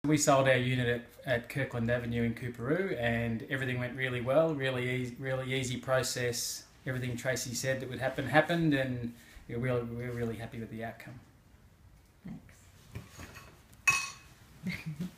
We sold our unit at Kirkland Avenue in Coorparoo, and everything went really well, really easy process. Everything Tracy said that would happen happened, and we're really happy with the outcome. Thanks.